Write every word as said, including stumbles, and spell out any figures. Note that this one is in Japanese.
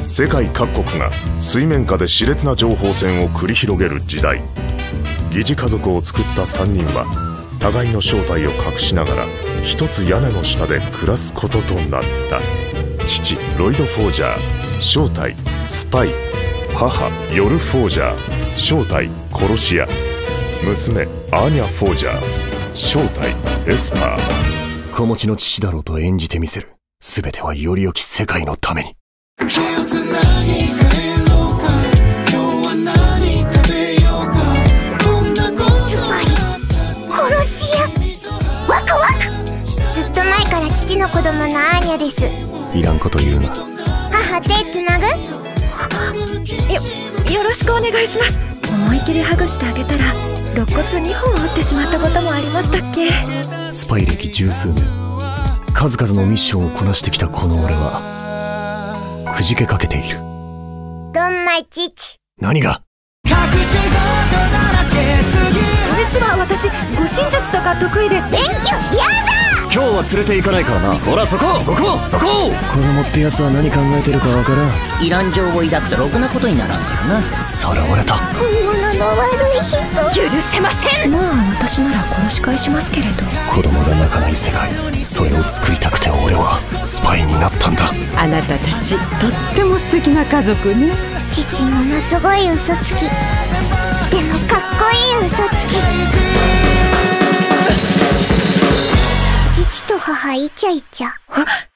世界各国が水面下で熾烈な情報戦を繰り広げる時代、疑似家族を作ったさんにんは互いの正体を隠しながら一つ屋根の下で暮らすこととなった。父ロイド・フォージャー、正体スパイ。母ヨル・フォージャー、正体殺し屋。娘アーニャ・フォージャー、正体エスパー。 子持ちの父だろうと演じてみせる。全てはより良き世界のために。 つまり殺し屋。ワクワク。ずっと前から父の子供のアーニャです。 いらんこと言うな。 母、手つなぐ？ よ、よろしくお願いします。思い切りハグしてあげたら肋骨にほん折ってしまったこともありましたっけ。 スパイ歴十数年、数々のミッションをこなしてきたこの俺はくじけかけている。 ドンマイ父。 何が？ 実は私護身術とか得意で。 勉強やだ。 今日は連れて行かないからな。ほらそこそこそこ。子供ってやつは何考えてるかわからん。 いらん情を抱くとろくなことにならんからな。 さらわれた。 本物の悪い人。 許せません。まあ私なら殺し返しますけれど。 子供が泣かない世界、それを作りたくて俺はスパイになったんだ。 あなたたちとっても素敵な家族ね。 父ものすごい嘘つき。でもかっこいい嘘つき。父と母イチャイチャ。